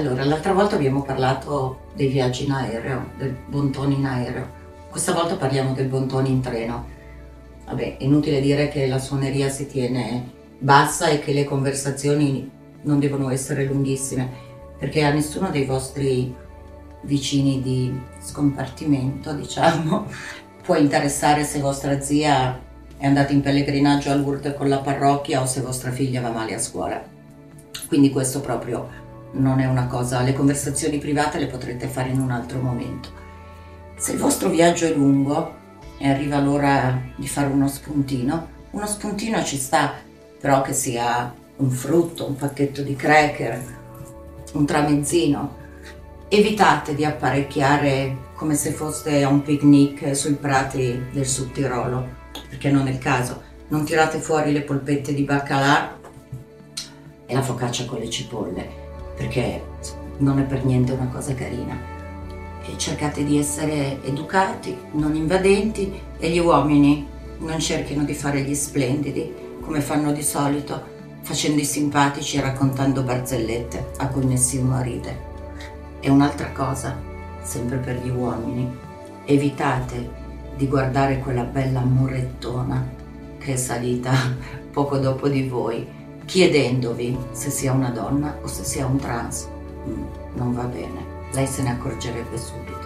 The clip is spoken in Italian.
Allora, l'altra volta abbiamo parlato dei viaggi in aereo, del bon ton in aereo. Questa volta parliamo del bon ton in treno. Vabbè, è inutile dire che la suoneria si tiene bassa e che le conversazioni non devono essere lunghissime, perché a nessuno dei vostri vicini di scompartimento, diciamo, può interessare se vostra zia è andata in pellegrinaggio a Lourdes con la parrocchia o se vostra figlia va male a scuola. Quindi questo proprio non è una cosa, le conversazioni private le potrete fare in un altro momento. Se il vostro viaggio è lungo e arriva l'ora di fare uno spuntino ci sta, però che sia un frutto, un pacchetto di cracker, un tramezzino. Evitate di apparecchiare come se foste a un picnic sui prati del Sud Tirolo, perché non è il caso. Non tirate fuori le polpette di baccalà e la focaccia con le cipolle, perché non è per niente una cosa carina. E cercate di essere educati, non invadenti, e gli uomini non cerchino di fare gli splendidi come fanno di solito, facendo i simpatici e raccontando barzellette a cui nessuno ride. E un'altra cosa, sempre per gli uomini, evitate di guardare quella bella murettona che è salita poco dopo di voi, chiedendovi se sia una donna o se sia un trans. Non va bene, lei se ne accorgerebbe subito.